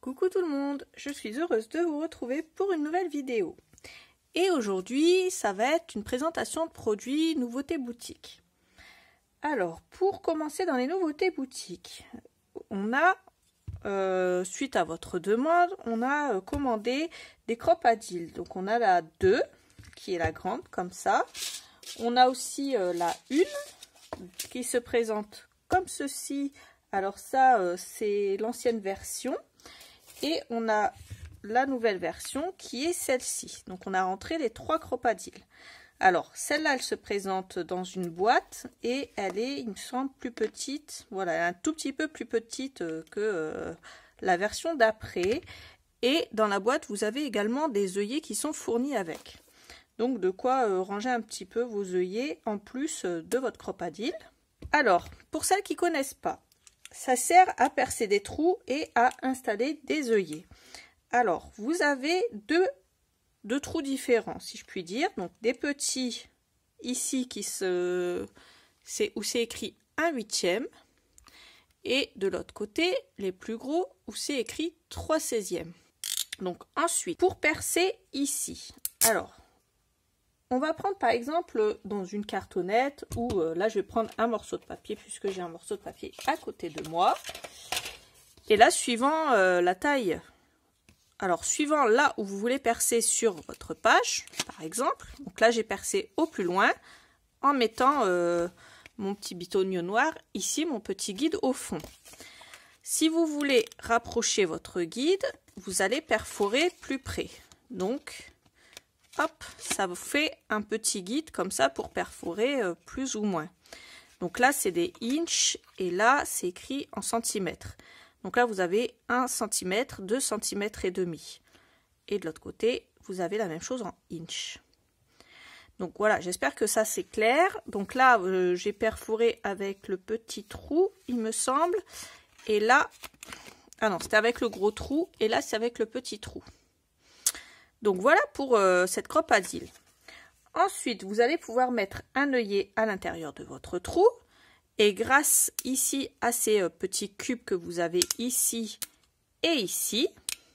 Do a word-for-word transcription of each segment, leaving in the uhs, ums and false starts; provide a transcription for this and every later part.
Coucou tout le monde, je suis heureuse de vous retrouver pour une nouvelle vidéo. Et aujourd'hui, ça va être une présentation de produits nouveautés boutique. Alors, pour commencer dans les nouveautés boutiques, on a, euh, suite à votre demande, on a euh, commandé des crop-a-dils. Donc on a la deux, qui est la grande, comme ça. On a aussi euh, la une, qui se présente comme ceci. Alors ça, euh, c'est l'ancienne version. Et on a la nouvelle version qui est celle-ci. Donc on a rentré les trois crop-a-dils. Alors celle-là, elle se présente dans une boîte et elle est, il me semble, plus petite. Voilà, elle est un tout petit peu plus petite que euh, la version d'après. Et dans la boîte, vous avez également des œillets qui sont fournis avec. Donc de quoi euh, ranger un petit peu vos œillets en plus euh, de votre crop-a-dil. Alors, pour celles qui ne connaissent pas, ça sert à percer des trous et à installer des œillets. Alors, vous avez deux, deux trous différents, si je puis dire. Donc, des petits ici qui se, c'est où c'est écrit un huitième. Et de l'autre côté, les plus gros où c'est écrit trois seizièmes. Donc, ensuite, pour percer ici. Alors, on va prendre par exemple dans une cartonnette ou euh, là je vais prendre un morceau de papier puisque j'ai un morceau de papier à côté de moi. Et là suivant euh, la taille, alors suivant là où vous voulez percer sur votre page par exemple, donc là j'ai percé au plus loin en mettant euh, mon petit bitonio noir ici, mon petit guide au fond. Si vous voulez rapprocher votre guide, vous allez perforer plus près. Donc hop, ça vous fait un petit guide comme ça pour perforer euh, plus ou moins. Donc là, c'est des inches et là, c'est écrit en centimètres. Donc là, vous avez un centimètre, deux centimètres et demi. Et de l'autre côté, vous avez la même chose en inches. Donc voilà, j'espère que ça c'est clair. Donc là, euh, j'ai perforé avec le petit trou, il me semble. Et là, ah non, c'était avec le gros trou. Et là, c'est avec le petit trou. Donc voilà pour euh, cette crop-a-dil. Ensuite, vous allez pouvoir mettre un œillet à l'intérieur de votre trou. Et grâce ici à ces euh, petits cubes que vous avez ici et ici,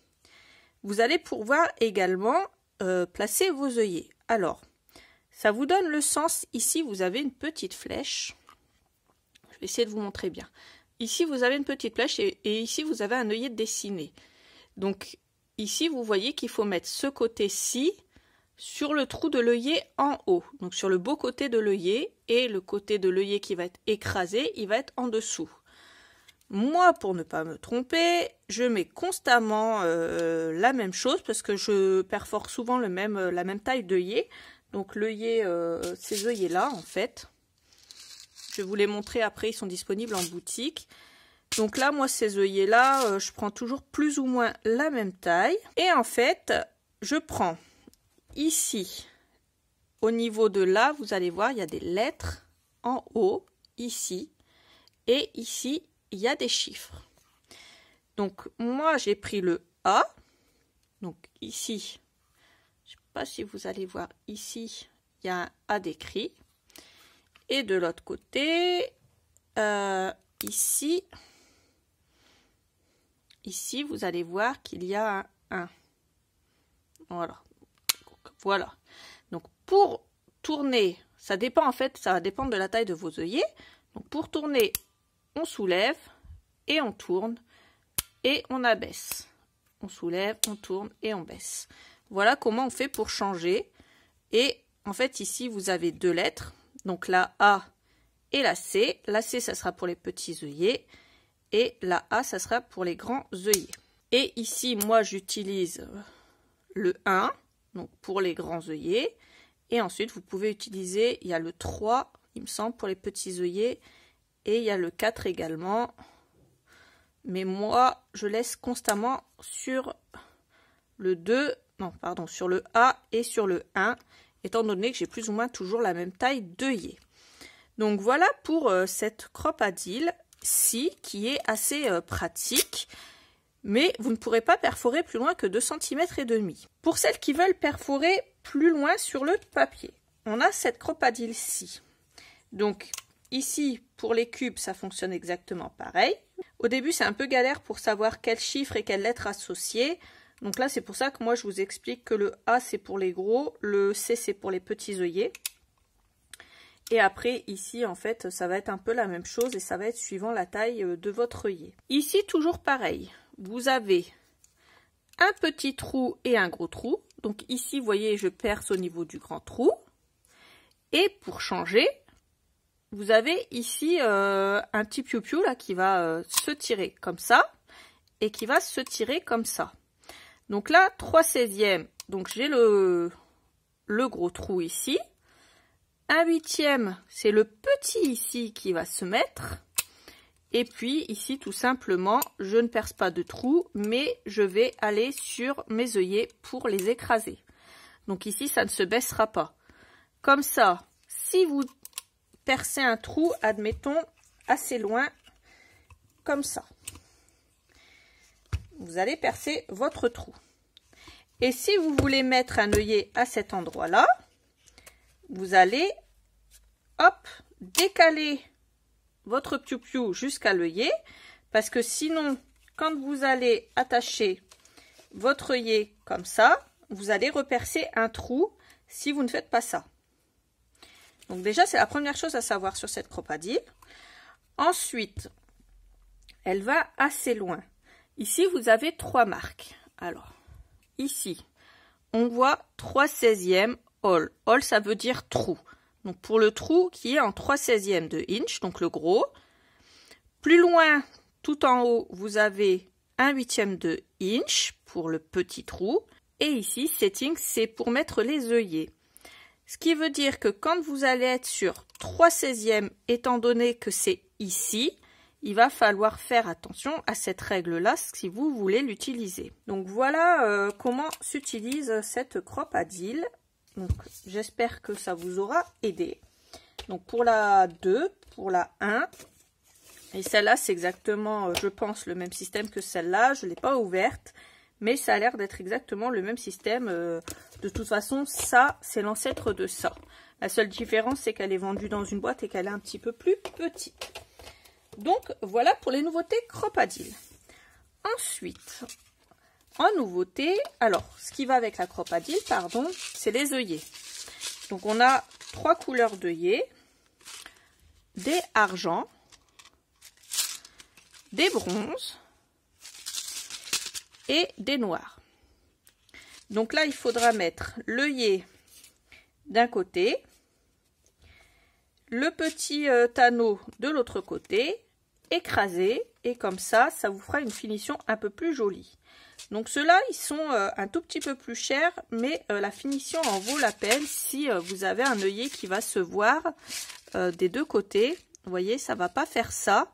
vous allez pouvoir également euh, placer vos œillets. Alors, ça vous donne le sens. Ici, vous avez une petite flèche. Je vais essayer de vous montrer bien. Ici, vous avez une petite flèche et, et ici, vous avez un œillet dessiné. Donc, ici, vous voyez qu'il faut mettre ce côté-ci sur le trou de l'œillet en haut. Donc, sur le beau côté de l'œillet et le côté de l'œillet qui va être écrasé, il va être en dessous. Moi, pour ne pas me tromper, je mets constamment euh, la même chose parce que je perfore souvent le même, la même taille d'œillet. Donc, l'œillet, euh, ces œillets-là, en fait, je vais vous les montrer après, ils sont disponibles en boutique. Donc là, moi, ces œillets-là, euh, je prends toujours plus ou moins la même taille. Et en fait, je prends ici, au niveau de là, vous allez voir, il y a des lettres en haut, ici. Et ici, il y a des chiffres. Donc, moi, j'ai pris le A. Donc, ici, je ne sais pas si vous allez voir, ici, il y a un A d'écrit. Et de l'autre côté, euh, ici... Ici, vous allez voir qu'il y a un un. Voilà. Voilà. Donc, pour tourner, ça dépend en fait, ça va dépendre de la taille de vos œillets. Donc, pour tourner, on soulève et on tourne et on abaisse. On soulève, on tourne et on baisse. Voilà comment on fait pour changer. Et en fait, ici, vous avez deux lettres. Donc, la A et la C. La C, ça sera pour les petits œillets. Et la A, ça sera pour les grands œillets. Et ici, moi, j'utilise le un, donc pour les grands œillets. Et ensuite, vous pouvez utiliser, il y a le trois, il me semble, pour les petits œillets. Et il y a le quatre également. Mais moi, je laisse constamment sur le deux, non, pardon, sur le A et sur le un, étant donné que j'ai plus ou moins toujours la même taille d'œillet. Donc voilà pour euh, cette crop-a-dil. Si, qui est assez euh, pratique, mais vous ne pourrez pas perforer plus loin que deux centimètres et demi. Pour celles qui veulent perforer plus loin sur le papier, on a cette crop-a-dil-ci. Donc, ici, pour les cubes, ça fonctionne exactement pareil. Au début, c'est un peu galère pour savoir quel chiffre et quelle lettre associer. Donc là, c'est pour ça que moi, je vous explique que le A, c'est pour les gros, le C, c'est pour les petits œillets. Et après, ici, en fait, ça va être un peu la même chose et ça va être suivant la taille de votre œillet. Ici, toujours pareil. Vous avez un petit trou et un gros trou. Donc ici, vous voyez, je perce au niveau du grand trou. Et pour changer, vous avez ici euh, un petit piou-piou là qui va euh, se tirer comme ça et qui va se tirer comme ça. Donc là, trois seizièmes. Donc j'ai le, le gros trou ici. Un huitième, c'est le petit ici qui va se mettre. Et puis ici, tout simplement, je ne perce pas de trou, mais je vais aller sur mes œillets pour les écraser. Donc ici, ça ne se baissera pas. Comme ça, si vous percez un trou, admettons, assez loin, comme ça, vous allez percer votre trou. Et si vous voulez mettre un œillet à cet endroit-là, vous allez, hop, décaler votre piou-piou jusqu'à l'œillet, parce que sinon, quand vous allez attacher votre œillet comme ça, vous allez repercer un trou si vous ne faites pas ça. Donc déjà, c'est la première chose à savoir sur cette cropadille. Ensuite, elle va assez loin. Ici, vous avez trois marques. Alors, ici, on voit trois seizièmes hole. Hole, ça veut dire trou. Donc pour le trou qui est en trois seizièmes de inch, donc le gros. Plus loin, tout en haut, vous avez un huitième de inch pour le petit trou. Et ici, setting, c'est pour mettre les œillets. Ce qui veut dire que quand vous allez être sur trois seizièmes, étant donné que c'est ici, il va falloir faire attention à cette règle-là si vous voulez l'utiliser. Donc voilà euh, comment s'utilise cette cropadille. Donc j'espère que ça vous aura aidé. Donc pour la deux, pour la un, et celle-là c'est exactement, je pense, le même système que celle-là. Je ne l'ai pas ouverte, mais ça a l'air d'être exactement le même système. De toute façon, ça, c'est l'ancêtre de ça. La seule différence, c'est qu'elle est vendue dans une boîte et qu'elle est un petit peu plus petite. Donc, voilà pour les nouveautés cropadille. Ensuite, en nouveauté, alors, ce qui va avec la cropadille, pardon, c'est les œillets. Donc, on a trois couleurs d'œillets, des argents, des bronzes et des noirs. Donc là, il faudra mettre l'œillet d'un côté, le petit euh, tanneau de l'autre côté, écraser, et comme ça, ça vous fera une finition un peu plus jolie. Donc ceux-là, ils sont euh, un tout petit peu plus chers, mais euh, la finition en vaut la peine si euh, vous avez un œillet qui va se voir euh, des deux côtés. Vous voyez, ça va pas faire ça.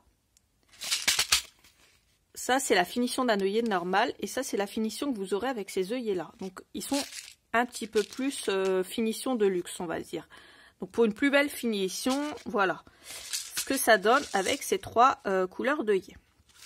Ça, c'est la finition d'un œillet normal, et ça, c'est la finition que vous aurez avec ces œillets-là. Donc, ils sont un petit peu plus euh, finition de luxe, on va dire. Donc, pour une plus belle finition, voilà ce que ça donne avec ces trois euh, couleurs d'œillets.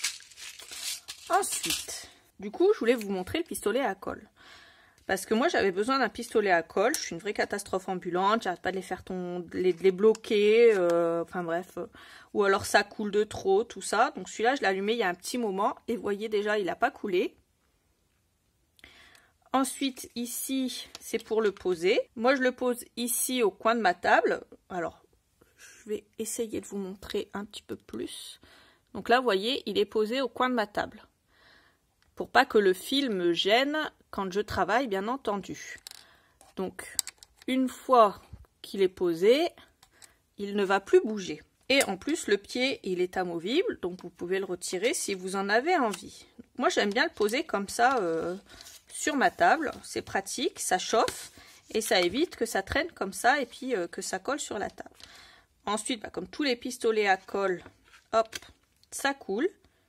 Ensuite, du coup, je voulais vous montrer le pistolet à colle. Parce que moi, j'avais besoin d'un pistolet à colle. Je suis une vraie catastrophe ambulante. J'arrête pas de les faire ton, de les, de les bloquer. Euh, enfin bref. Euh, ou alors ça coule de trop, tout ça. Donc celui-là, je l'ai allumé il y a un petit moment. Et vous voyez déjà, il n'a pas coulé. Ensuite, ici, c'est pour le poser. Moi, je le pose ici au coin de ma table. Alors, je vais essayer de vous montrer un petit peu plus. Donc là, vous voyez, il est posé au coin de ma table. Pour pas que le fil me gêne quand je travaille, bien entendu. Donc, une fois qu'il est posé, il ne va plus bouger. Et en plus, le pied, il est amovible, donc vous pouvez le retirer si vous en avez envie. Moi, j'aime bien le poser comme ça euh, sur ma table. C'est pratique, ça chauffe et ça évite que ça traîne comme ça et puis euh, que ça colle sur la table. Ensuite, bah, comme tous les pistolets à colle, hop, ça coule.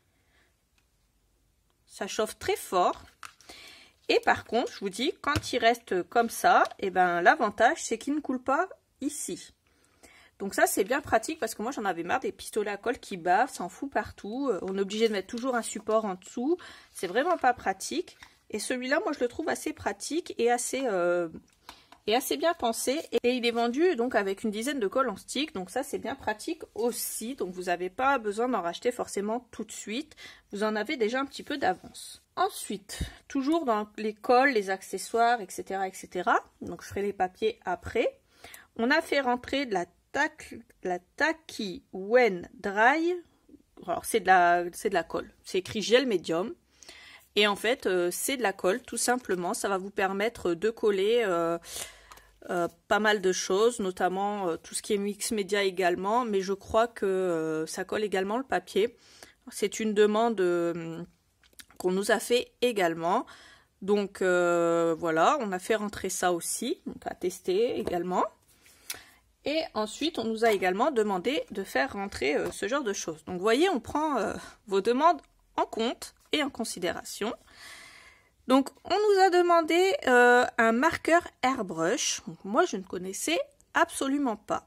Ça chauffe très fort. Et par contre, je vous dis, quand il reste comme ça, et ben l'avantage, c'est qu'il ne coule pas ici. Donc ça, c'est bien pratique parce que moi, j'en avais marre des pistolets à colle qui bavent, s'en fout partout. On est obligé de mettre toujours un support en dessous. C'est vraiment pas pratique. Et celui-là, moi, je le trouve assez pratique et assez, euh, est assez bien pensé et il est vendu donc avec une dizaine de colles en stick, donc ça c'est bien pratique aussi, donc vous n'avez pas besoin d'en racheter forcément tout de suite, vous en avez déjà un petit peu d'avance. Ensuite, toujours dans les colles, les accessoires, et cetera et cetera, donc je ferai les papiers après, on a fait rentrer de la, tac, la Tacky Wen Dry, alors c'est de, la, de la colle, c'est écrit gel médium. Et en fait, euh, c'est de la colle, tout simplement. Ça va vous permettre de coller euh, euh, pas mal de choses, notamment euh, tout ce qui est mix média également. Mais je crois que euh, ça colle également le papier. C'est une demande euh, qu'on nous a fait également. Donc euh, voilà, on a fait rentrer ça aussi, donc à tester également. Et ensuite, on nous a également demandé de faire rentrer euh, ce genre de choses. Donc vous voyez, on prend euh, vos demandes en compte et en considération. Donc on nous a demandé euh, un marqueur airbrush. Donc, moi je ne connaissais absolument pas.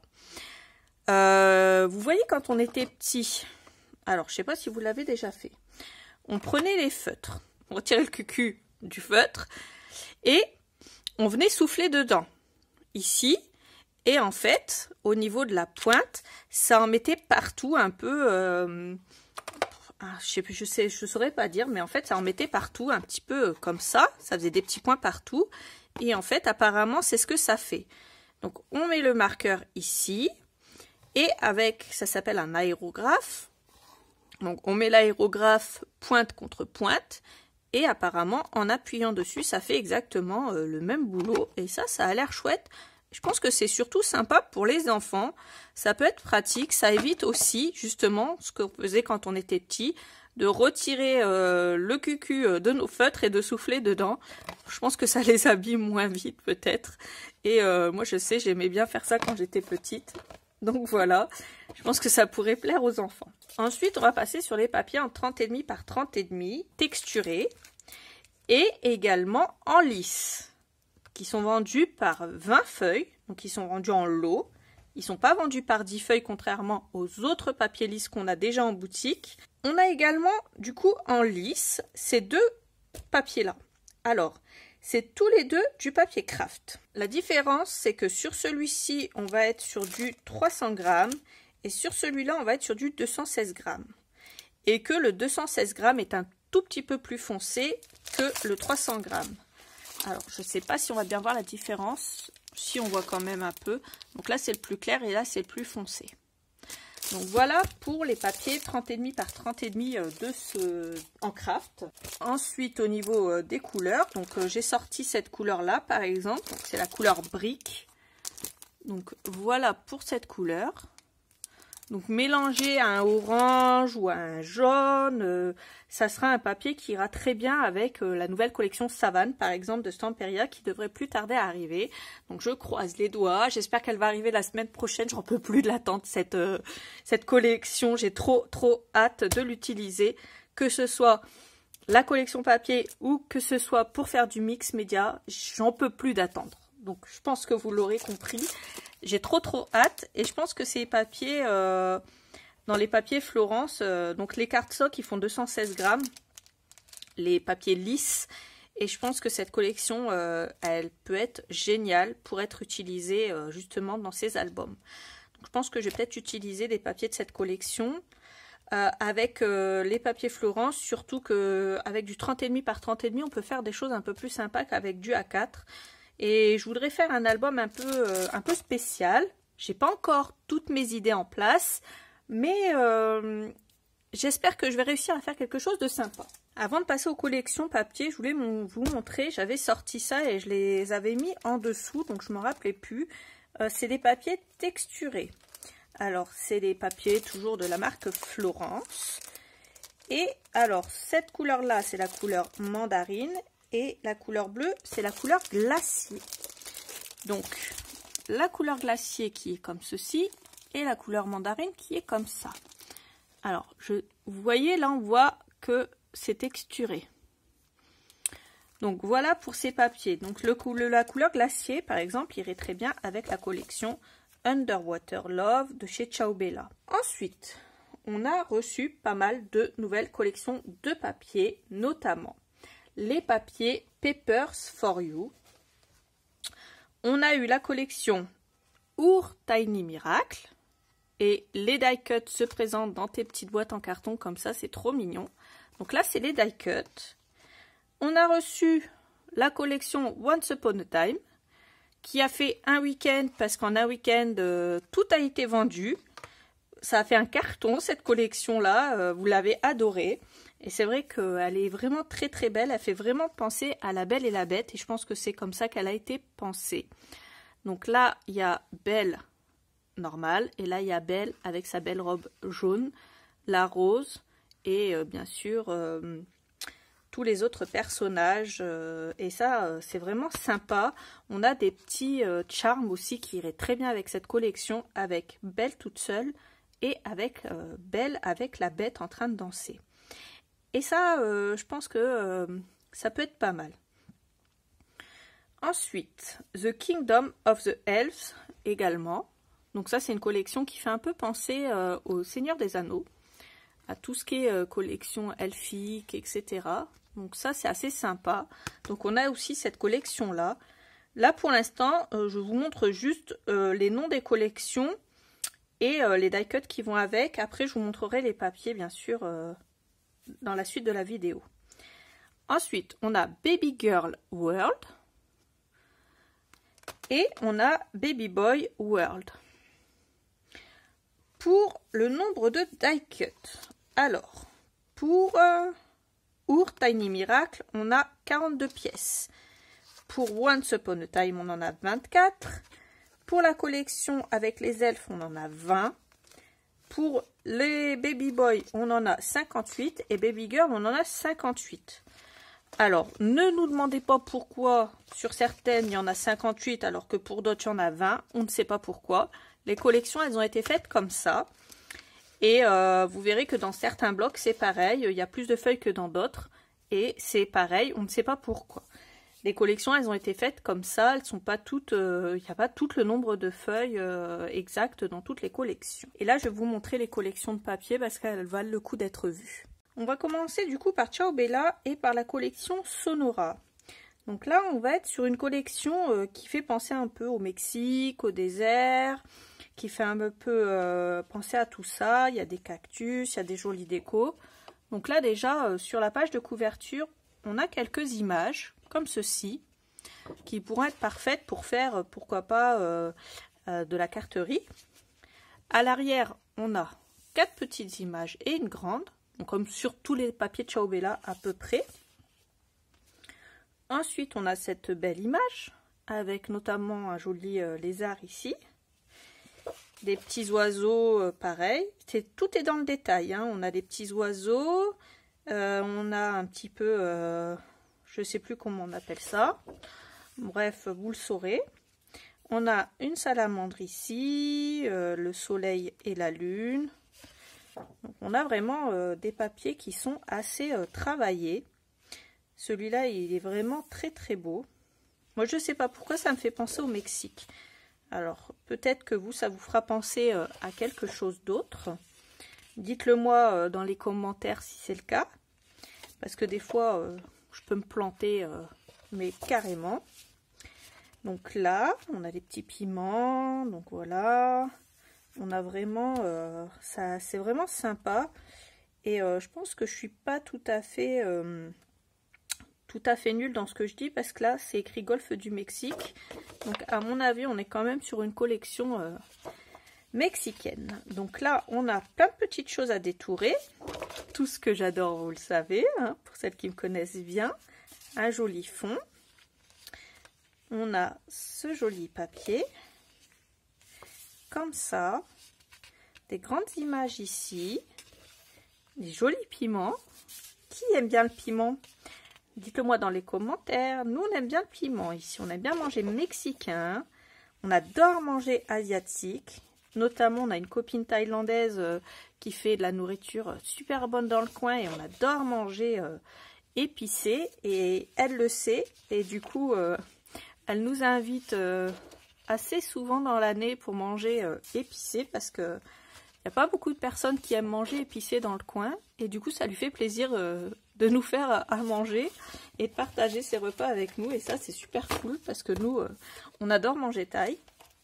Euh, vous voyez quand on était petit, alors je sais pas si vous l'avez déjà fait, on prenait les feutres, on retirait le cucu du feutre et on venait souffler dedans, ici, et en fait au niveau de la pointe, ça en mettait partout un peu... Euh, Ah, je sais plus, je sais, je saurais pas dire, mais en fait, ça en mettait partout, un petit peu comme ça. Ça faisait des petits points partout. Et en fait, apparemment, c'est ce que ça fait. Donc, on met le marqueur ici. Et avec, ça s'appelle un aérographe. Donc, on met l'aérographe pointe contre pointe. Et apparemment, en appuyant dessus, ça fait exactement euh, le même boulot. Et ça, ça a l'air chouette. Je pense que c'est surtout sympa pour les enfants. Ça peut être pratique. Ça évite aussi, justement, ce qu'on faisait quand on était petit, de retirer euh, le cucu de nos feutres et de souffler dedans. Je pense que ça les habille moins vite, peut-être. Et euh, moi, je sais, j'aimais bien faire ça quand j'étais petite. Donc voilà, je pense que ça pourrait plaire aux enfants. Ensuite, on va passer sur les papiers en trente et demi par trente et demi, texturés, et également en lisse, qui sont vendus par vingt feuilles, donc ils sont vendus en lot. Ils ne sont pas vendus par dix feuilles, contrairement aux autres papiers lisses qu'on a déjà en boutique. On a également, du coup, en lisse, ces deux papiers-là. Alors, c'est tous les deux du papier craft. La différence, c'est que sur celui-ci, on va être sur du trois cents grammes, et sur celui-là, on va être sur du deux cent seize grammes. Et que le deux cent seize grammes est un tout petit peu plus foncé que le trois cents grammes. Alors, je ne sais pas si on va bien voir la différence. Si, on voit quand même un peu. Donc là, c'est le plus clair et là, c'est le plus foncé. Donc voilà pour les papiers trente et demi par trente et demi de ce en craft. Ensuite, au niveau des couleurs, donc euh, j'ai sorti cette couleur-là, par exemple. C'est la couleur brique. Donc voilà pour cette couleur. Donc mélanger à un orange ou à un jaune, euh, ça sera un papier qui ira très bien avec euh, la nouvelle collection Savane, par exemple, de Stamperia, qui devrait plus tarder à arriver. Donc je croise les doigts, j'espère qu'elle va arriver la semaine prochaine, j'en peux plus de l'attendre, cette, euh, cette collection, j'ai trop trop hâte de l'utiliser, que ce soit la collection papier ou que ce soit pour faire du mix média, j'en peux plus d'attendre. Donc je pense que vous l'aurez compris. J'ai trop trop hâte et je pense que ces papiers, euh, dans les papiers Florence, euh, donc les cardstock ils font deux cent seize grammes, les papiers lisses, et je pense que cette collection, euh, elle peut être géniale pour être utilisée euh, justement dans ces albums. Donc je pense que je vais peut-être utiliser des papiers de cette collection euh, avec euh, les papiers Florence, surtout qu'avec du trente et demi par trente et demi, on peut faire des choses un peu plus sympas qu'avec du A quatre. Et je voudrais faire un album un peu, euh, un peu spécial. J'ai pas encore toutes mes idées en place, mais euh, j'espère que je vais réussir à faire quelque chose de sympa. Avant de passer aux collections papier, je voulais vous montrer, j'avais sorti ça et je les avais mis en dessous, donc je ne me rappelais plus. Euh, c'est des papiers texturés. Alors, c'est des papiers toujours de la marque Florence. Et alors, cette couleur-là, c'est la couleur mandarine. Et la couleur bleue, c'est la couleur glacier. Donc, la couleur glacier qui est comme ceci, et la couleur mandarine qui est comme ça. Alors, je, vous voyez, là, on voit que c'est texturé. Donc, voilà pour ces papiers. Donc, le, le, la couleur glacier, par exemple, irait très bien avec la collection Underwater Love de chez Ciao Bella. Ensuite, on a reçu pas mal de nouvelles collections de papiers, notamment les papiers Papers for You. on a eu la collection Our Tiny Miracle. Et les die cuts se présentent dans tes petites boîtes en carton comme ça, c'est trop mignon. Donc là, c'est les die cuts. On a reçu la collection Once Upon a Time, qui a fait un week-end, parce qu'en un week-end, euh, tout a été vendu. Ça a fait un carton, cette collection-là. Euh, vous l'avez adorée. Et c'est vrai qu'elle est vraiment très très belle. Elle fait vraiment penser à La Belle et la Bête. Et je pense que c'est comme ça qu'elle a été pensée. Donc là, il y a Belle normale. Et là, il y a Belle avec sa belle robe jaune, la rose. Et euh, bien sûr, euh, tous les autres personnages. Euh, et ça, euh, c'est vraiment sympa. On a des petits euh, charms aussi qui iraient très bien avec cette collection. Avec Belle toute seule et avec euh, Belle avec la bête en train de danser. Et ça, euh, je pense que euh, ça peut être pas mal. Ensuite, The Kingdom of the Elves également. Donc ça, c'est une collection qui fait un peu penser euh, au Seigneur des Anneaux, à tout ce qui est euh, collection elfique, et cetera. Donc ça, c'est assez sympa. Donc on a aussi cette collection-là. Là, pour l'instant, euh, je vous montre juste euh, les noms des collections et euh, les die cuts qui vont avec. Après, je vous montrerai les papiers, bien sûr, euh, dans la suite de la vidéo. Ensuite, on a Baby Girl World et on a Baby Boy World. Pour le nombre de die cut, alors pour euh, Our Tiny Miracle, on a quarante-deux pièces. Pour Once Upon a Time, on en a vingt-quatre. Pour la collection avec les elfes, on en a vingt. Pour les Baby Boy, on en a cinquante-huit. Et Baby Girl, on en a cinquante-huit. Alors, ne nous demandez pas pourquoi sur certaines, il y en a cinquante-huit, alors que pour d'autres, il y en a vingt. On ne sait pas pourquoi. Les collections, elles ont été faites comme ça. Et euh, vous verrez que dans certains blocs, c'est pareil. Il y a plus de feuilles que dans d'autres. Et c'est pareil, on ne sait pas pourquoi. Les collections, elles ont été faites comme ça, elles sont pas toutes, euh, il n'y a pas tout le nombre de feuilles euh, exactes dans toutes les collections. Et là, je vais vous montrer les collections de papier parce qu'elles valent le coup d'être vues. On va commencer du coup par Ciao Bella et par la collection Sonora. Donc là, on va être sur une collection euh, qui fait penser un peu au Mexique, au désert, qui fait un peu euh, penser à tout ça. Il y a des cactus, il y a des jolis décos. Donc là, déjà, euh, sur la page de couverture, on a quelques images comme ceci, qui pourront être parfaites pour faire, pourquoi pas, euh, euh, de la carterie. À l'arrière, on a quatre petites images et une grande, donc comme sur tous les papiers de Ciao Bella à peu près. Ensuite, on a cette belle image, avec notamment un joli euh, lézard ici. Des petits oiseaux, euh, pareil. Tout est dans le détail, hein. On a des petits oiseaux, euh, on a un petit peu... Euh, je ne sais plus comment on appelle ça. Bref, vous le saurez. On a une salamandre ici, euh, le soleil et la lune. Donc, on a vraiment euh, des papiers qui sont assez euh, travaillés. Celui-là, il est vraiment très très beau. Moi, je ne sais pas pourquoi ça me fait penser au Mexique. Alors, peut-être que vous, ça vous fera penser euh, à quelque chose d'autre. Dites-le moi euh, dans les commentaires si c'est le cas. Parce que des fois... Euh, je peux me planter, euh, mais carrément. Donc là, on a des petits piments. Donc voilà. On a vraiment... Euh, ça, c'est vraiment sympa. Et euh, je pense que je suis pas tout à fait... Euh, tout à fait nulle dans ce que je dis. Parce que là, c'est écrit Golfe du Mexique. Donc à mon avis, on est quand même sur une collection... Euh, mexicaine. Donc là, on a plein de petites choses à détourer. Tout ce que j'adore, vous le savez, hein, pour celles qui me connaissent bien. Un joli fond. On a ce joli papier. Comme ça. Des grandes images ici. Des jolis piments. Qui aime bien le piment? Dites-le moi dans les commentaires. Nous, on aime bien le piment ici. On aime bien manger mexicain. On adore manger asiatique. Notamment, on a une copine thaïlandaise euh, qui fait de la nourriture super bonne dans le coin et on adore manger euh, épicé et elle le sait. Et du coup, euh, elle nous invite euh, assez souvent dans l'année pour manger euh, épicé parce que il n'y a pas beaucoup de personnes qui aiment manger épicé dans le coin et du coup, ça lui fait plaisir euh, de nous faire à manger et de partager ses repas avec nous. Et ça, c'est super cool parce que nous, euh, on adore manger thaï.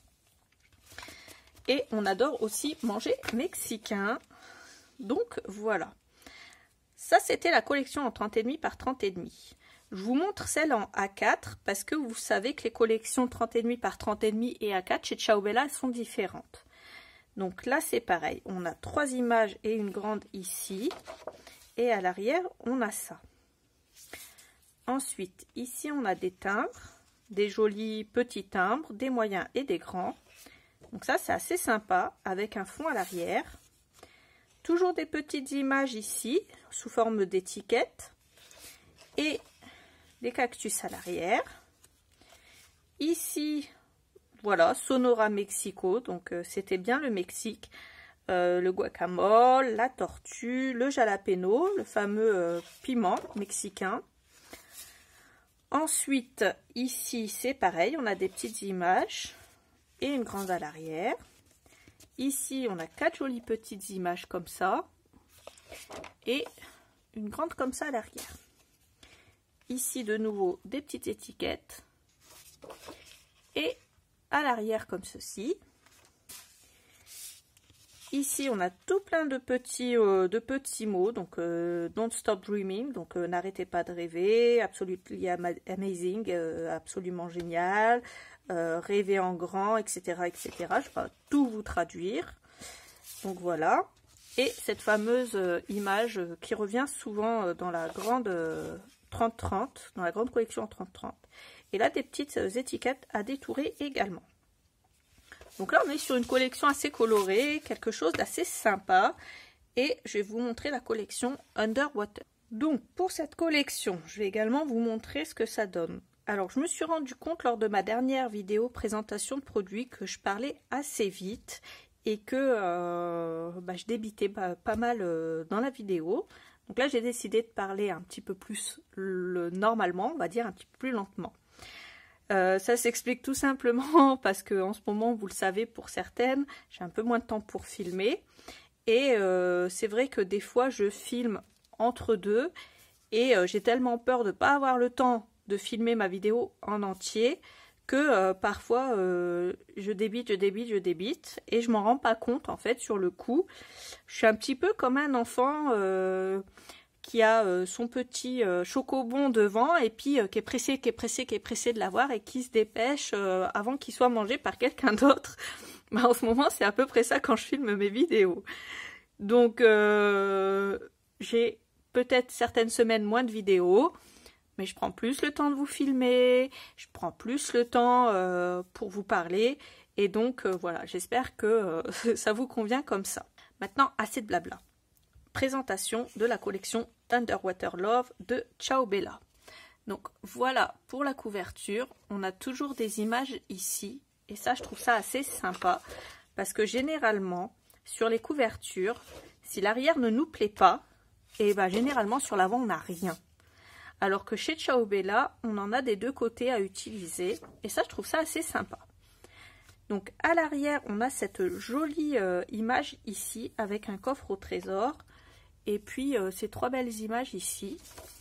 Et on adore aussi manger mexicain. Donc, voilà. Ça, c'était la collection en trente et demi par trente et demi. Je vous montre celle en A quatre parce que vous savez que les collections trente et demi par trente et demi et A quatre chez Ciao Bella sont différentes. Donc là, c'est pareil. On a trois images et une grande ici. Et à l'arrière, on a ça. Ensuite, ici, on a des timbres, des jolis petits timbres, des moyens et des grands. Donc ça, c'est assez sympa avec un fond à l'arrière. Toujours des petites images ici, sous forme d'étiquettes. Et des cactus à l'arrière. Ici, voilà, Sonora Mexico, donc euh, c'était bien le Mexique. Euh, le guacamole, la tortue, le jalapeno, le fameux euh, piment mexicain. Ensuite, ici, c'est pareil, on a des petites images et une grande à l'arrière. Ici, on a quatre jolies petites images comme ça et une grande comme ça à l'arrière. Ici, de nouveau, des petites étiquettes et à l'arrière comme ceci. Ici, on a tout plein de petits, euh, de petits mots, donc euh, don't stop dreaming, donc euh, n'arrêtez pas de rêver, absolutely amazing, euh, absolument génial, euh, rêver en grand, et cetera, et cetera. Je vais pas tout vous traduire. Donc voilà. Et cette fameuse euh, image euh, qui revient souvent euh, dans la grande euh, trente trente, dans la grande collection en trente trente. Et là, des petites euh, étiquettes à détourer également. Donc là, on est sur une collection assez colorée, quelque chose d'assez sympa. Et je vais vous montrer la collection Underwater. Donc, pour cette collection, je vais également vous montrer ce que ça donne. Alors, je me suis rendu compte lors de ma dernière vidéo présentation de produits que je parlais assez vite et que euh, bah, je débitais pas, pas mal euh, dans la vidéo. Donc là, j'ai décidé de parler un petit peu plus le, normalement, on va dire un petit peu plus lentement. Euh, ça s'explique tout simplement parce que en ce moment, vous le savez pour certaines, j'ai un peu moins de temps pour filmer. Et euh, c'est vrai que des fois, je filme entre deux. Et euh, j'ai tellement peur de ne pas avoir le temps de filmer ma vidéo en entier que euh, parfois, euh, je débite, je débite, je débite. Et je m'en rends pas compte en fait sur le coup. Je suis un petit peu comme un enfant... Euh, qui a euh, son petit euh, chocobon devant et puis euh, qui est pressé, qui est pressé, qui est pressé de l'avoir et qui se dépêche euh, avant qu'il soit mangé par quelqu'un d'autre. Bah, en ce moment, c'est à peu près ça quand je filme mes vidéos. Donc, euh, j'ai peut-être certaines semaines moins de vidéos, mais je prends plus le temps de vous filmer, je prends plus le temps euh, pour vous parler. Et donc, euh, voilà, j'espère que euh, ça vous convient comme ça. Maintenant, assez de blabla. Présentation de la collection Underwater Love de Ciao Bella. Donc voilà pour la couverture, on a toujours des images ici et ça je trouve ça assez sympa parce que généralement sur les couvertures, si l'arrière ne nous plaît pas, et ben généralement sur l'avant on n'a rien. Alors que chez Ciao Bella, on en a des deux côtés à utiliser et ça je trouve ça assez sympa. Donc à l'arrière, on a cette jolie euh, image ici avec un coffre au trésor. Et puis euh, ces trois belles images ici.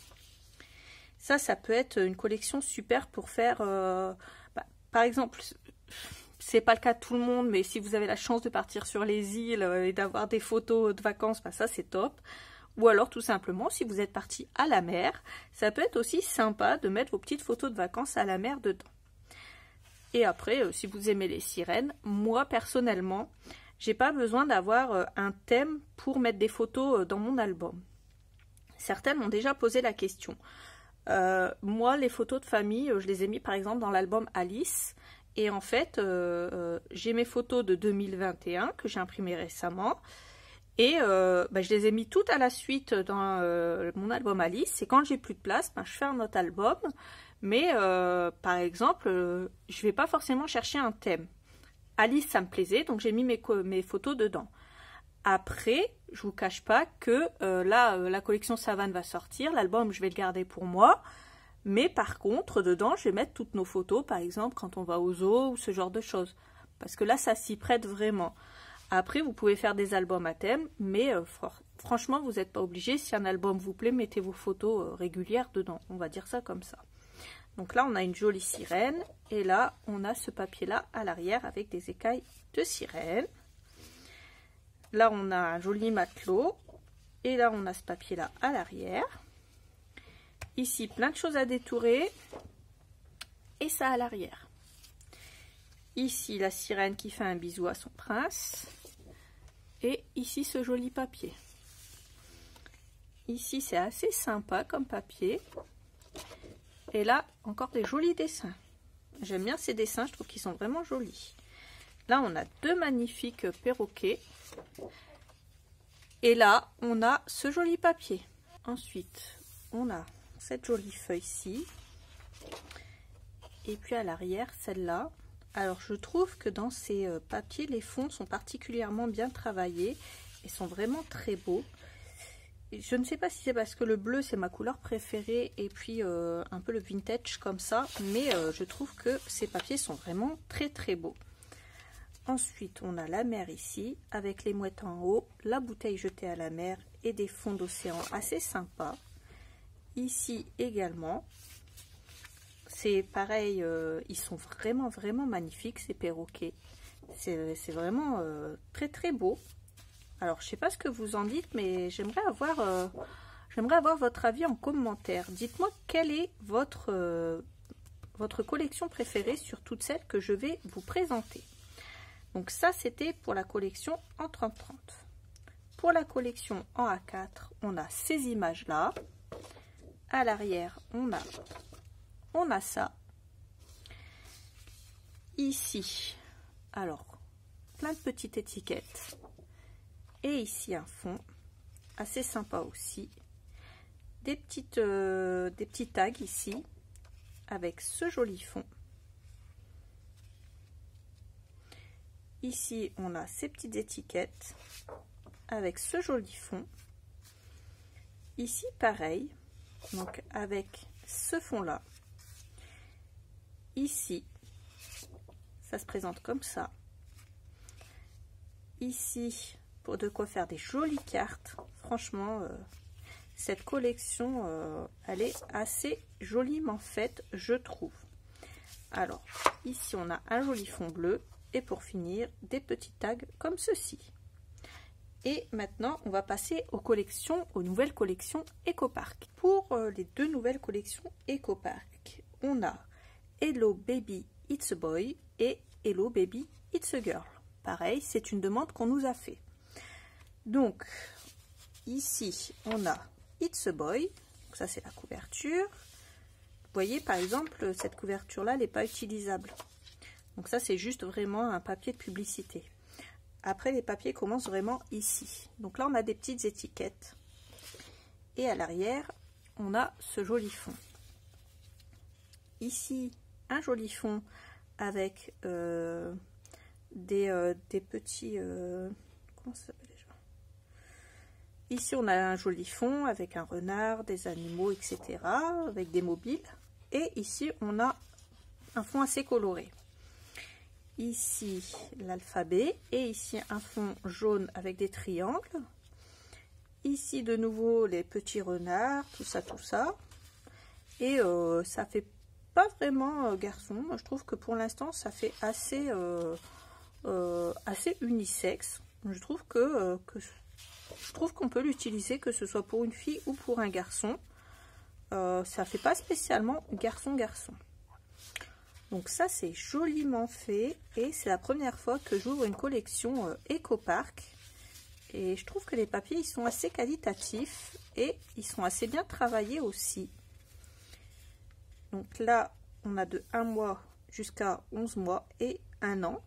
Ça, ça peut être une collection super pour faire, euh, bah, par exemple, c'est pas le cas de tout le monde, mais si vous avez la chance de partir sur les îles euh, et d'avoir des photos de vacances, bah, ça c'est top. Ou alors tout simplement, si vous êtes parti à la mer, ça peut être aussi sympa de mettre vos petites photos de vacances à la mer dedans. Et après, euh, si vous aimez les sirènes, moi personnellement, j'ai pas besoin d'avoir un thème pour mettre des photos dans mon album. Certaines m'ont déjà posé la question. Euh, moi, les photos de famille, je les ai mis par exemple dans l'album Alice. Et en fait, euh, j'ai mes photos de deux mille vingt et un que j'ai imprimées récemment. Et euh, bah, je les ai mis toutes à la suite dans euh, mon album Alice. Et quand j'ai plus de place, bah, je fais un autre album. Mais euh, par exemple, euh, je vais pas forcément chercher un thème. Alice, ça me plaisait, donc j'ai mis mes, mes photos dedans. Après, je vous cache pas que euh, là, euh, la collection Savane va sortir. L'album, je vais le garder pour moi. Mais par contre, dedans, je vais mettre toutes nos photos, par exemple, quand on va au zoo ou ce genre de choses. Parce que là, ça s'y prête vraiment. Après, vous pouvez faire des albums à thème, mais euh, franchement, vous n'êtes pas obligé. Si un album vous plaît, mettez vos photos euh, régulières dedans. On va dire ça comme ça. Donc là, on a une jolie sirène. Et là, on a ce papier-là à l'arrière avec des écailles de sirène. Là, on a un joli matelot. Et là, on a ce papier-là à l'arrière. Ici, plein de choses à détourer. Et ça à l'arrière. Ici, la sirène qui fait un bisou à son prince. Et ici, ce joli papier. Ici, c'est assez sympa comme papier. Et là, encore des jolis dessins. J'aime bien ces dessins, je trouve qu'ils sont vraiment jolis. Là, on a deux magnifiques perroquets. Et là, on a ce joli papier. Ensuite, on a cette jolie feuille-ci. Et puis à l'arrière, celle-là. Alors, je trouve que dans ces papiers, les fonds sont particulièrement bien travaillés et sont vraiment très beaux. Je ne sais pas si c'est parce que le bleu, c'est ma couleur préférée et puis euh, un peu le vintage comme ça, mais euh, je trouve que ces papiers sont vraiment très très beaux. Ensuite, on a la mer ici, avec les mouettes en haut, la bouteille jetée à la mer et des fonds d'océan assez sympas. Ici également. C'est pareil, euh, ils sont vraiment, vraiment magnifiques, ces perroquets. C'est vraiment euh, très, très beau. Alors, je ne sais pas ce que vous en dites, mais j'aimerais avoir, euh, j'aimerais avoir votre avis en commentaire. Dites-moi quelle est votre, euh, votre collection préférée sur toutes celles que je vais vous présenter. Donc ça, c'était pour la collection en trente trente. Pour la collection en A quatre, on a ces images-là. À l'arrière, on a... On a ça. Ici, alors, plein de petites étiquettes. Et ici, un fond assez sympa aussi. Des, petites, euh, des petits tags ici, avec ce joli fond. Ici, on a ces petites étiquettes, avec ce joli fond. Ici, pareil, donc avec ce fond-là. Ici, ça se présente comme ça. Ici, pour de quoi faire des jolies cartes. Franchement, euh, cette collection, euh, elle est assez joliment faite, je trouve. Alors, ici, on a un joli fond bleu. Et pour finir, des petits tags comme ceci. Et maintenant, on va passer aux collections, aux nouvelles collections EcoPark. Pour euh, les deux nouvelles collections EcoPark, on a Hello Baby It's a Boy et Hello Baby It's a Girl. Pareil, c'est une demande qu'on nous a fait. Donc, ici, on a It's a Boy. Donc ça, c'est la couverture. Vous voyez, par exemple, cette couverture-là, elle n'est pas utilisable. Donc ça, c'est juste vraiment un papier de publicité. Après, les papiers commencent vraiment ici. Donc là, on a des petites étiquettes. Et à l'arrière, on a ce joli fond. Ici, un joli fond avec euh, des, euh, des petits... Euh, comment ça s'appelle déjà? Ici, on a un joli fond avec un renard, des animaux, et cetera. Avec des mobiles. Et ici, on a un fond assez coloré. Ici, l'alphabet. Et ici, un fond jaune avec des triangles. Ici, de nouveau, les petits renards, tout ça, tout ça. Et euh, ça fait pas vraiment euh, garçon. Moi, je trouve que pour l'instant, ça fait assez, euh, euh, assez unisexe. Je trouve que, euh, que je trouve qu'on peut l'utiliser, que ce soit pour une fille ou pour un garçon. Euh, ça fait pas spécialement garçon-garçon. Donc ça, c'est joliment fait. Et c'est la première fois que j'ouvre une collection euh, EcoPark. Et je trouve que les papiers, ils sont assez qualitatifs. Et ils sont assez bien travaillés aussi. Donc là, on a de un mois jusqu'à onze mois et un an.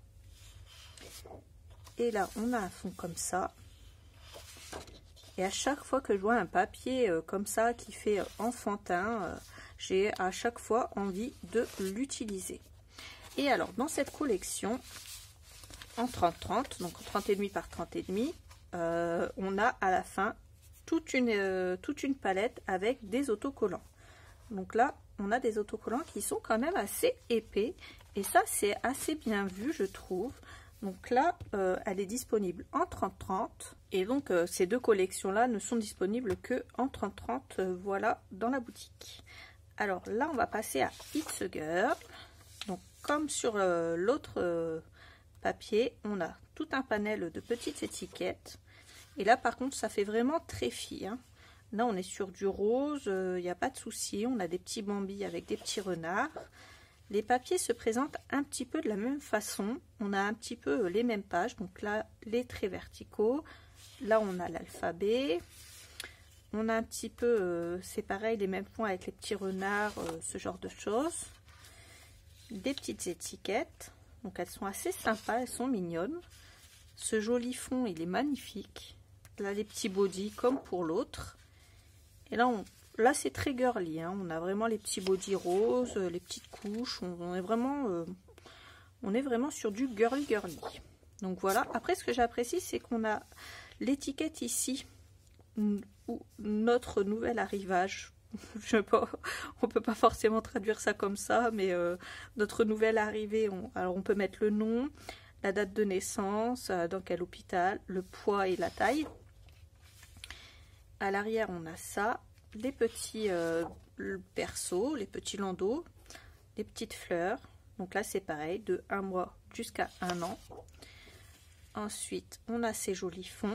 Et là, on a un fond comme ça. Et à chaque fois que je vois un papier euh, comme ça qui fait euh, enfantin, euh, j'ai à chaque fois envie de l'utiliser. Et alors, dans cette collection, en trente trente, donc trente et demi par trente et demi, euh, on a à la fin toute une, euh, toute une palette avec des autocollants. Donc là, on a des autocollants qui sont quand même assez épais. Et ça, c'est assez bien vu, je trouve. Donc là, euh, elle est disponible en trente trente. Et donc, euh, ces deux collections-là ne sont disponibles que en trente trente, euh, voilà, dans la boutique. Alors là, on va passer à It's a Girl. Donc, comme sur euh, l'autre euh, papier, on a tout un panel de petites étiquettes. Et là, par contre, ça fait vraiment très fille, hein. Là, on est sur du rose, il euh, n'y a pas de souci. On a des petits bambis avec des petits renards. Les papiers se présentent un petit peu de la même façon. On a un petit peu les mêmes pages. Donc là, les traits verticaux. Là, on a l'alphabet. On a un petit peu, euh, c'est pareil, les mêmes points avec les petits renards, euh, ce genre de choses. Des petites étiquettes. Donc elles sont assez sympas, elles sont mignonnes. Ce joli fond, il est magnifique. Là, les petits bodys comme pour l'autre. Et là, on, là c'est très girly, hein. On a vraiment les petits bodys roses, les petites couches. On, on est vraiment, euh, on est vraiment sur du girly girly. Donc voilà. Après, ce que j'apprécie, c'est qu'on a l'étiquette ici, ou notre nouvel arrivage. Je sais pas, on peut pas forcément traduire ça comme ça, mais euh, notre nouvelle arrivée. On, alors, on peut mettre le nom, la date de naissance, euh, dans quel hôpital, le poids et la taille. À l'arrière, on a ça, les petits euh, berceaux, les petits landaux, les petites fleurs. Donc là, c'est pareil, de un mois jusqu'à un an. Ensuite, on a ces jolis fonds.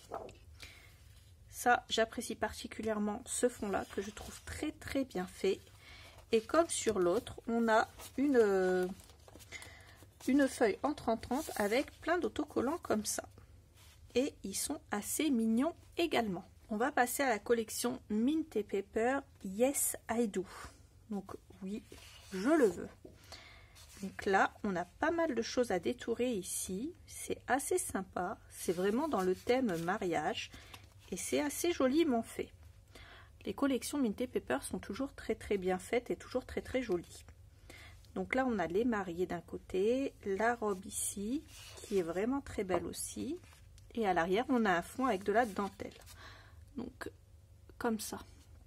Ça, j'apprécie particulièrement ce fond-là, que je trouve très très bien fait. Et comme sur l'autre, on a une, euh, une feuille en trente trente avec plein d'autocollants comme ça. Et ils sont assez mignons également. On va passer à la collection Mint and Paper Yes I Do. Donc oui, je le veux. Donc là, on a pas mal de choses à détourer ici. C'est assez sympa. C'est vraiment dans le thème mariage. Et c'est assez joliment fait. Les collections Mint and Paper sont toujours très très bien faites et toujours très très jolies. Donc là, on a les mariés d'un côté. La robe ici, qui est vraiment très belle aussi. Et à l'arrière, on a un fond avec de la dentelle. Donc, comme ça.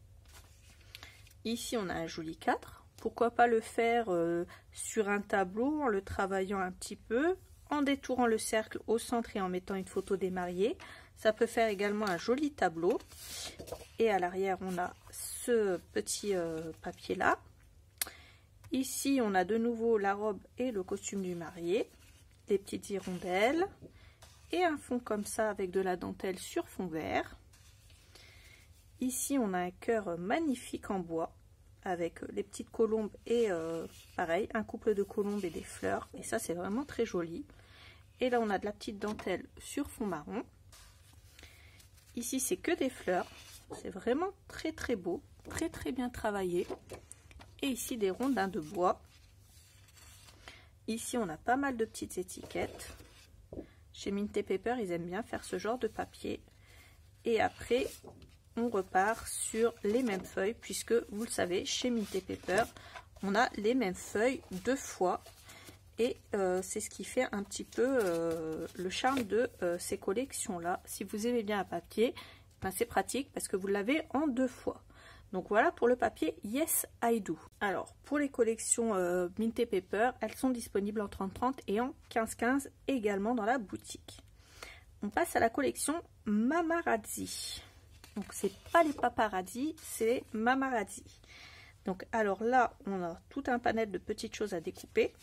Ici, on a un joli cadre. Pourquoi pas le faire euh, sur un tableau en le travaillant un petit peu, en détourant le cercle au centre et en mettant une photo des mariés. Ça peut faire également un joli tableau. Et à l'arrière, on a ce petit euh, papier-là. Ici, on a de nouveau la robe et le costume du marié. Des petites hirondelles. Et un fond comme ça avec de la dentelle sur fond vert. Ici, on a un cœur magnifique en bois avec les petites colombes et euh, pareil, un couple de colombes et des fleurs. Et ça, c'est vraiment très joli. Et là, on a de la petite dentelle sur fond marron. Ici, c'est que des fleurs. C'est vraiment très très beau, très très bien travaillé. Et ici, des rondins de bois. Ici, on a pas mal de petites étiquettes. Chez Mint and Paper, ils aiment bien faire ce genre de papier. Et après, on repart sur les mêmes feuilles, puisque vous le savez, chez Mint and Paper, on a les mêmes feuilles deux fois. Et euh, c'est ce qui fait un petit peu euh, le charme de euh, ces collections-là. Si vous aimez bien un papier, ben c'est pratique parce que vous l'avez en deux fois. Donc voilà pour le papier Yes I Do. Alors pour les collections euh, Mint and Paper, elles sont disponibles en trente trente et en quinze quinze également dans la boutique. On passe à la collection Mamarazzi. Donc c'est pas les paparazzi, c'est Mamarazzi. Donc alors là, on a tout un panel de petites choses à découper.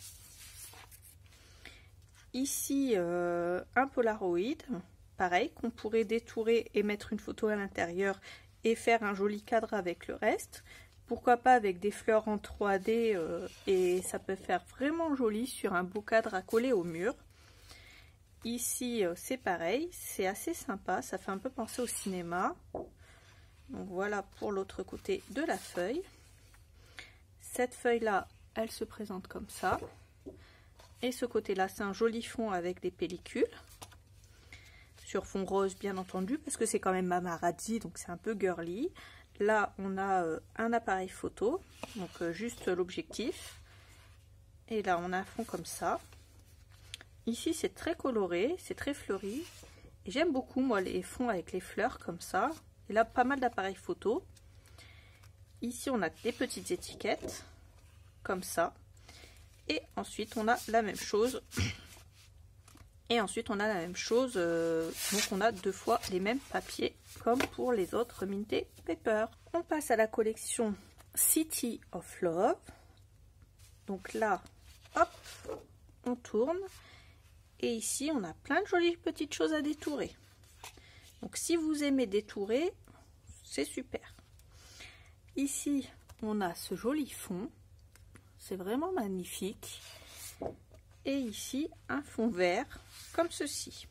Ici, euh, un Polaroid, pareil, qu'on pourrait détourer et mettre une photo à l'intérieur et faire un joli cadre avec le reste. Pourquoi pas avec des fleurs en trois D euh, et ça peut faire vraiment joli sur un beau cadre à coller au mur. Ici, euh, c'est pareil, c'est assez sympa, ça fait un peu penser au cinéma. Donc voilà pour l'autre côté de la feuille. Cette feuille-là, elle se présente comme ça. Et ce côté-là, c'est un joli fond avec des pellicules. Sur fond rose, bien entendu, parce que c'est quand même Mamarazzi, donc c'est un peu girly. Là, on a euh, un appareil photo, donc euh, juste l'objectif. Et là, on a un fond comme ça. Ici, c'est très coloré, c'est très fleuri. Et j'aime beaucoup, moi, les fonds avec les fleurs comme ça. Et là, pas mal d'appareils photo. Ici, on a des petites étiquettes, comme ça. Et ensuite, on a la même chose Et ensuite on a la même chose, euh, donc on a deux fois les mêmes papiers comme pour les autres Minté Paper. On passe à la collection City of Love. Donc là, hop, on tourne. Et ici, on a plein de jolies petites choses à détourer. Donc si vous aimez détourer, c'est super. Ici, on a ce joli fond. C'est vraiment magnifique. Et ici, un fond vert, comme ceci.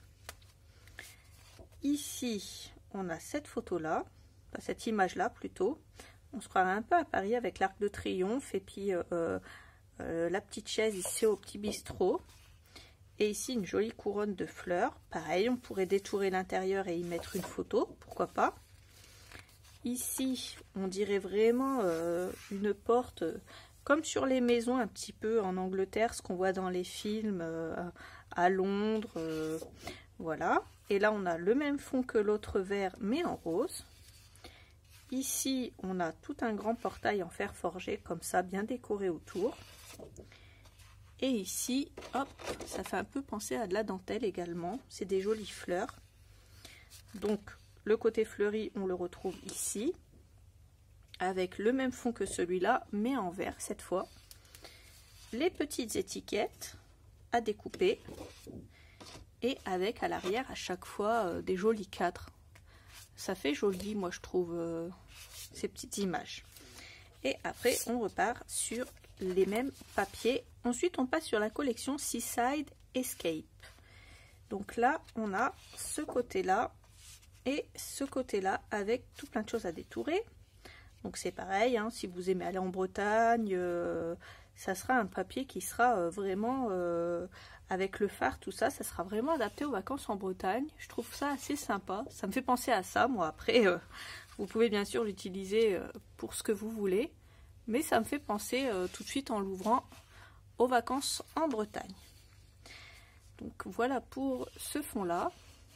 Ici, on a cette photo-là, enfin, cette image-là plutôt. On se croirait un peu à Paris avec l'Arc de Triomphe et puis euh, euh, la petite chaise ici au petit bistrot. Et ici, une jolie couronne de fleurs. Pareil, on pourrait détourer l'intérieur et y mettre une photo, pourquoi pas. Ici, on dirait vraiment euh, une porte, euh, comme sur les maisons un petit peu en Angleterre, ce qu'on voit dans les films, euh, à Londres, euh, voilà. Et là, on a le même fond que l'autre vert, mais en rose. Ici, on a tout un grand portail en fer forgé, comme ça, bien décoré autour. Et ici, hop, ça fait un peu penser à de la dentelle également. C'est des jolies fleurs. Donc, le côté fleuri, on le retrouve ici. Avec le même fond que celui-là, mais en vert cette fois. Les petites étiquettes à découper. Et avec à l'arrière, à chaque fois, euh, des jolis cadres. Ça fait joli, moi, je trouve, euh, ces petites images. Et après, on repart sur les mêmes papiers. Ensuite, on passe sur la collection Seaside Escape. Donc là, on a ce côté-là et ce côté-là avec tout plein de choses à détourer. Donc c'est pareil, hein, si vous aimez aller en Bretagne, euh, ça sera un papier qui sera euh, vraiment, euh, avec le phare, tout ça, ça sera vraiment adapté aux vacances en Bretagne. Je trouve ça assez sympa. Ça me fait penser à ça, moi. Après, euh, vous pouvez bien sûr l'utiliser euh, pour ce que vous voulez. Mais ça me fait penser euh, tout de suite en l'ouvrant aux vacances en Bretagne. Donc voilà pour ce fond-là.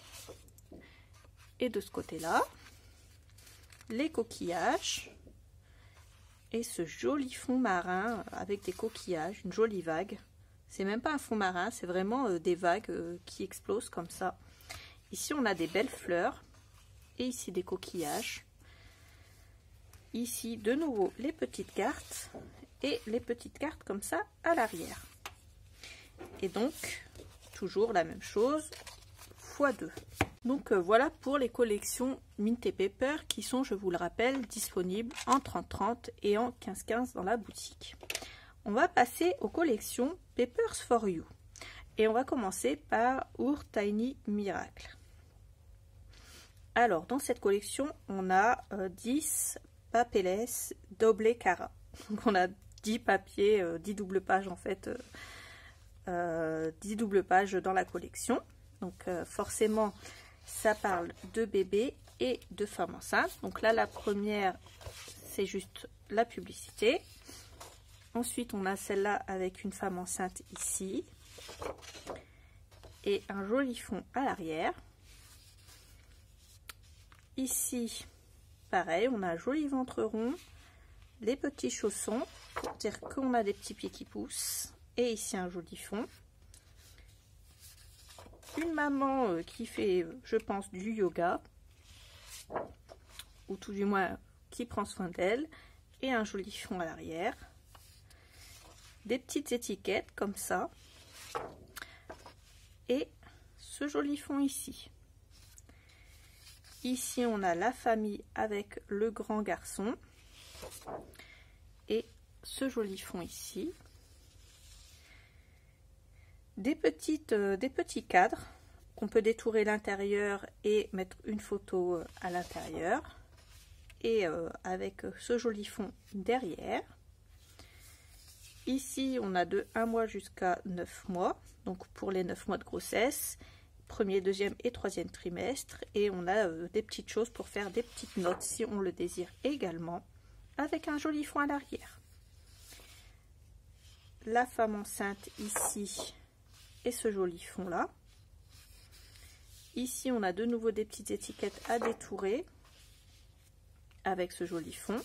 Et de ce côté-là, les coquillages. Et ce joli fond marin avec des coquillages, une jolie vague. C'est même pas un fond marin, c'est vraiment euh, des vagues euh, qui explosent comme ça. Ici, on a des belles fleurs. Et ici, des coquillages. Ici, de nouveau, les petites cartes et les petites cartes comme ça à l'arrière. Et donc, toujours la même chose, fois deux. Donc, euh, voilà pour les collections Minté Paper qui sont, je vous le rappelle, disponibles en trente trente et en quinze quinze dans la boutique. On va passer aux collections Papers for You. Et on va commencer par Our Tiny Miracle. Alors, dans cette collection, on a euh, dix papeles doble cara. Donc on a dix papiers, euh, dix doubles pages en fait, euh, euh, dix doubles pages dans la collection. Donc euh, forcément, ça parle de bébé et de femmes enceintes. Donc là, la première, c'est juste la publicité. Ensuite, on a celle-là avec une femme enceinte ici. Et un joli fond à l'arrière. Ici, pareil, on a un joli ventre rond, les petits chaussons, pour dire qu'on a des petits pieds qui poussent, et ici un joli fond. Une maman qui fait, je pense, du yoga, ou tout du moins qui prend soin d'elle, et un joli fond à l'arrière. Des petites étiquettes comme ça, et ce joli fond ici. Ici, on a la famille avec le grand garçon. Et ce joli fond ici. Des, petites, euh, des petits cadres qu'on peut détourer l'intérieur et mettre une photo à l'intérieur. Et euh, avec ce joli fond derrière. Ici, on a de un mois jusqu'à neuf mois. Donc pour les neuf mois de grossesse. Premier, deuxième et troisième trimestre, et on a euh, des petites choses pour faire des petites notes si on le désire également, avec un joli fond à l'arrière. La femme enceinte ici et ce joli fond là. Ici on a de nouveau des petites étiquettes à détourer avec ce joli fond.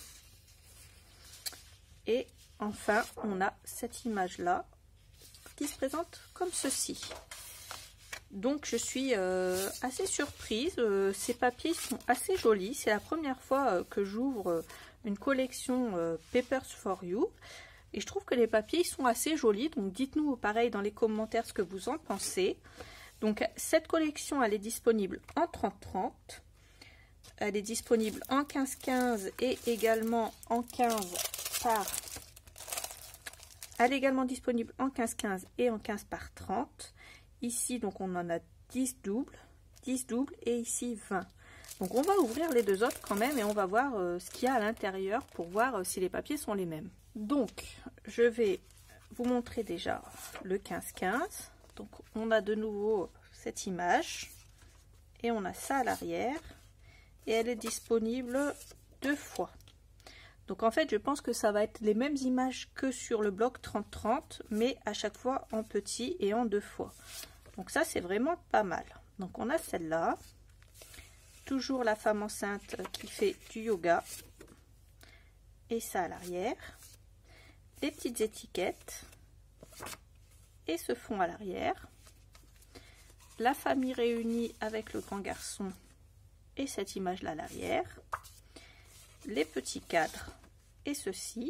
Et enfin on a cette image là qui se présente comme ceci. Donc je suis euh, assez surprise, euh, ces papiers sont assez jolis, c'est la première fois euh, que j'ouvre euh, une collection euh, Papers for You et je trouve que les papiers sont assez jolis, donc dites-nous pareil dans les commentaires ce que vous en pensez. Donc cette collection elle est disponible en trente trente, elle est disponible en quinze quinze et également en quinze par... Elle est également disponible en quinze quinze et en quinze par trente. Ici, donc, on en a dix doubles, dix doubles et ici vingt. Donc, on va ouvrir les deux autres quand même et on va voir euh, ce qu'il y a à l'intérieur pour voir euh, si les papiers sont les mêmes. Donc, je vais vous montrer déjà le quinze quinze. Donc, on a de nouveau cette image et on a ça à l'arrière et elle est disponible deux fois. Donc, en fait, je pense que ça va être les mêmes images que sur le bloc trente trente, mais à chaque fois en petit et en deux fois. Donc ça, c'est vraiment pas mal. Donc on a celle-là, toujours la femme enceinte qui fait du yoga, et ça à l'arrière, les petites étiquettes, et ce fond à l'arrière, la famille réunie avec le grand garçon, et cette image-là à l'arrière, les petits cadres, et ceci,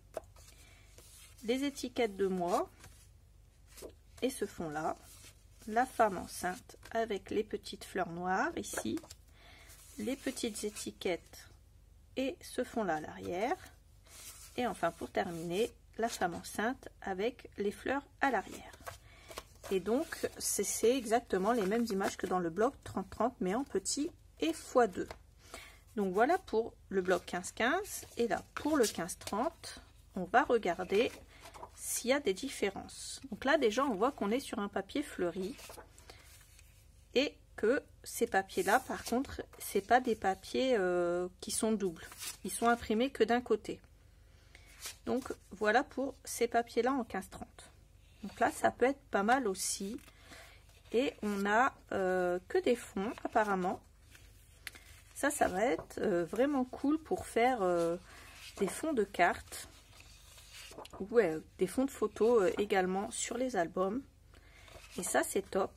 les étiquettes de moi, et ce fond-là, la femme enceinte avec les petites fleurs noires ici, les petites étiquettes et ce fond là à l'arrière, et enfin pour terminer la femme enceinte avec les fleurs à l'arrière. Et donc c'est exactement les mêmes images que dans le bloc trente trente mais en petit et fois deux. Donc voilà pour le bloc quinze quinze, et là pour le quinze trente on va regarder s'il y a des différences. Donc là déjà on voit qu'on est sur un papier fleuri et que ces papiers là par contre c'est pas des papiers euh, qui sont doubles, ils sont imprimés que d'un côté. Donc voilà pour ces papiers là en quinze trente. Donc là ça peut être pas mal aussi, et on a euh, que des fonds apparemment. Ça ça va être euh, vraiment cool pour faire euh, des fonds de cartes. Ouais, des fonds de photos euh, également sur les albums, et ça c'est top.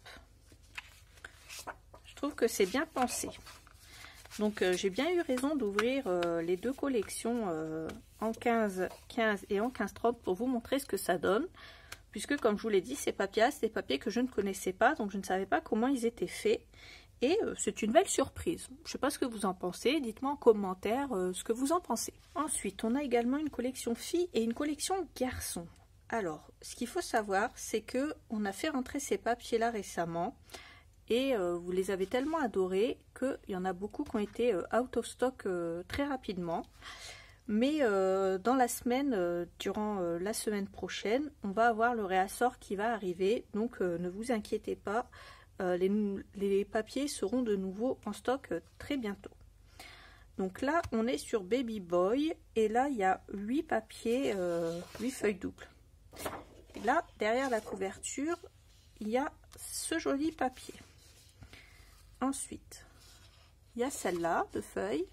Je trouve que c'est bien pensé. Donc euh, j'ai bien eu raison d'ouvrir euh, les deux collections euh, en quinze quinze et en quinze trente pour vous montrer ce que ça donne, puisque comme je vous l'ai dit, ces papiers c'est des papiers que je ne connaissais pas, donc je ne savais pas comment ils étaient faits. Et euh, c'est une belle surprise. Je ne sais pas ce que vous en pensez. Dites-moi en commentaire euh, ce que vous en pensez. Ensuite, on a également une collection filles et une collection garçons. Alors, ce qu'il faut savoir, c'est que on a fait rentrer ces papiers-là récemment. Et euh, vous les avez tellement adorés qu'il y en a beaucoup qui ont été euh, out of stock euh, très rapidement. Mais euh, dans la semaine, euh, durant euh, la semaine prochaine, on va avoir le réassort qui va arriver. Donc, euh, ne vous inquiétez pas. Euh, les, les papiers seront de nouveau en stock euh, très bientôt. Donc là on est sur Baby Boy et là il y a huit papiers, euh, huit feuilles doubles. Et là derrière la couverture il y a ce joli papier. Ensuite il y a celle-là de feuilles,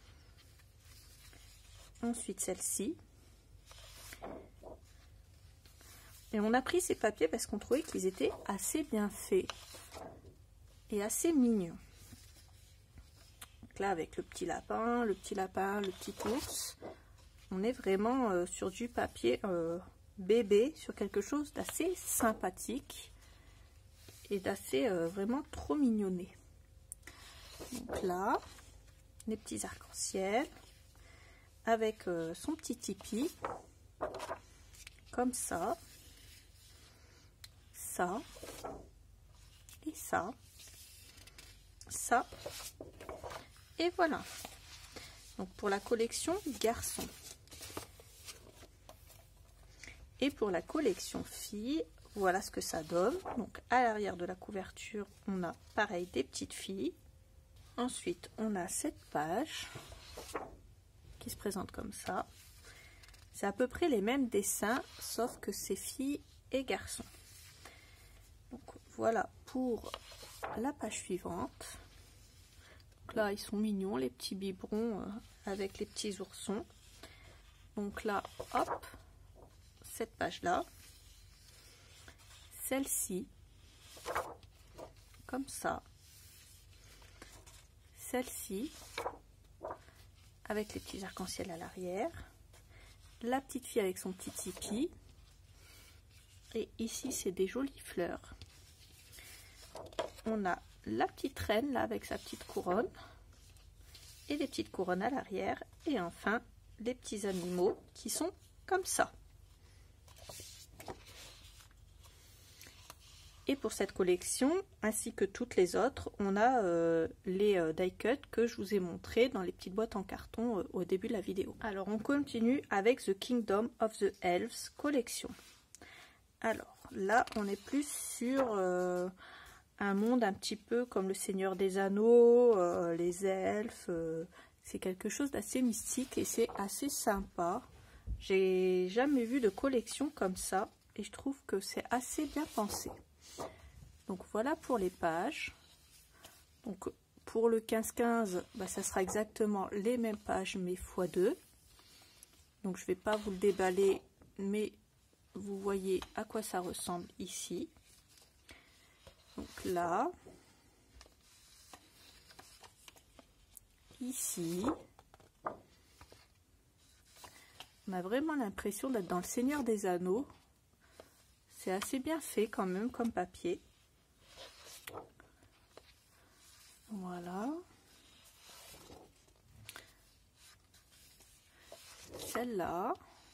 ensuite celle-ci, et on a pris ces papiers parce qu'on trouvait qu'ils étaient assez bien faits et assez mignon. Donc là avec le petit lapin, le petit lapin, le petit ours, on est vraiment euh, sur du papier euh, bébé, sur quelque chose d'assez sympathique et d'assez euh, vraiment trop mignonné. Donc là, les petits arcs-en-ciel avec euh, son petit tipi, comme ça, ça et ça. Ça et voilà. Donc pour la collection garçon, et pour la collection filles, voilà ce que ça donne. Donc à l'arrière de la couverture on a pareil des petites filles. Ensuite on a cette page qui se présente comme ça. C'est à peu près les mêmes dessins sauf que c'est filles et garçons. Donc voilà pour la page suivante. Donc là ils sont mignons les petits biberons euh, avec les petits oursons. Donc là hop, cette page là, celle-ci, comme ça. Celle-ci, avec les petits arcs-en-ciel à l'arrière. La petite fille avec son petit tipi. Et ici, c'est des jolies fleurs. On a la petite reine, là, avec sa petite couronne. Et les petites couronnes à l'arrière. Et enfin, les petits animaux qui sont comme ça. Et pour cette collection, ainsi que toutes les autres, on a euh, les euh, die cut que je vous ai montré dans les petites boîtes en carton euh, au début de la vidéo. Alors on continue avec The Kingdom of the Elves collection. Alors là, on est plus sur euh, un monde un petit peu comme le Seigneur des Anneaux, euh, les elfes. Euh, c'est quelque chose d'assez mystique et c'est assez sympa. J'ai jamais vu de collection comme ça et je trouve que c'est assez bien pensé. Donc voilà pour les pages. Donc pour le quinze quinze, bah, ça sera exactement les mêmes pages mais fois deux. Donc je ne vais pas vous le déballer, mais vous voyez à quoi ça ressemble ici. Donc là, ici, on a vraiment l'impression d'être dans le Seigneur des Anneaux. C'est assez bien fait quand même comme papier. Voilà. Celle-là.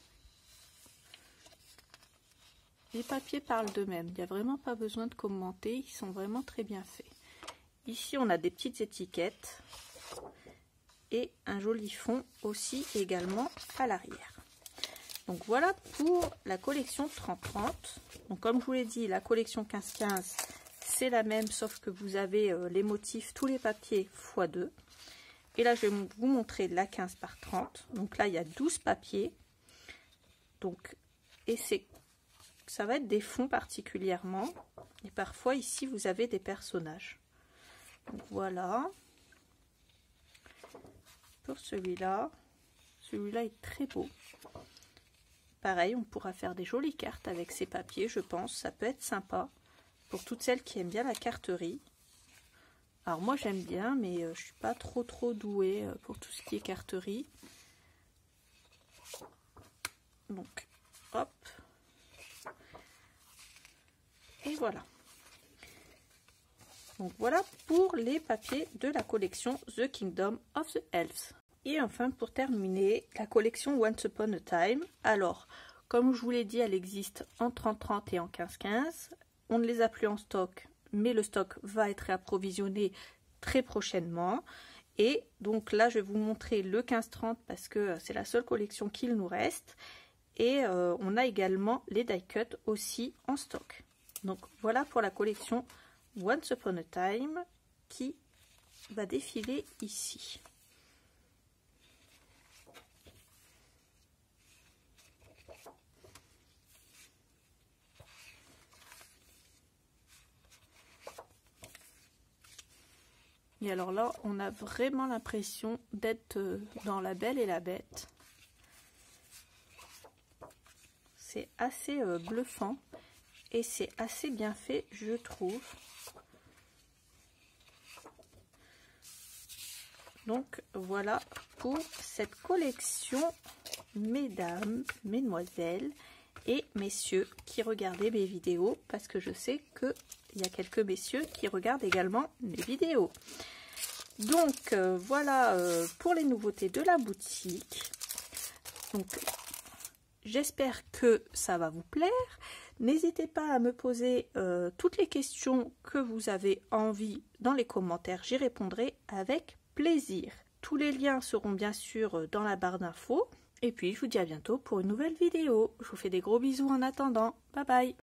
Les papiers parlent d'eux-mêmes. Il n'y a vraiment pas besoin de commenter. Ils sont vraiment très bien faits. Ici, on a des petites étiquettes. Et un joli fond aussi également à l'arrière. Donc voilà pour la collection trente trente. Donc comme je vous l'ai dit, la collection quinze quinze, c'est la même, sauf que vous avez euh, les motifs, tous les papiers fois deux. Et là, je vais vous montrer la quinze par trente. Donc là, il y a douze papiers. Donc, et c'est, ça va être des fonds particulièrement. Et parfois, ici, vous avez des personnages. Donc voilà. Pour celui-là, celui-là est très beau. Pareil, on pourra faire des jolies cartes avec ces papiers, je pense. Ça peut être sympa pour toutes celles qui aiment bien la carterie. Alors moi j'aime bien, mais euh, je suis pas trop trop douée euh, pour tout ce qui est carterie. Donc, hop. Et voilà. Donc voilà pour les papiers de la collection The Kingdom of the Elves. Et enfin, pour terminer, la collection Once Upon a Time. Alors, comme je vous l'ai dit, elle existe en trente trente et en quinze quinze. On ne les a plus en stock, mais le stock va être réapprovisionné très prochainement. Et donc là, je vais vous montrer le quinze trente parce que c'est la seule collection qu'il nous reste. Et euh, on a également les die cut aussi en stock. Donc voilà pour la collection Once Upon a Time qui va défiler ici. Et alors là, on a vraiment l'impression d'être dans La Belle et la Bête. C'est assez euh, bluffant et c'est assez bien fait, je trouve. Donc voilà pour cette collection, mesdames, mesdemoiselles et messieurs qui regardaient mes vidéos, parce que je sais que il y a quelques messieurs qui regardent également mes vidéos. Donc euh, voilà euh, pour les nouveautés de la boutique. Donc j'espère que ça va vous plaire. N'hésitez pas à me poser euh, toutes les questions que vous avez envie dans les commentaires. J'y répondrai avec plaisir. Tous les liens seront bien sûr dans la barre d'infos. Et puis je vous dis à bientôt pour une nouvelle vidéo. Je vous fais des gros bisous en attendant. Bye bye.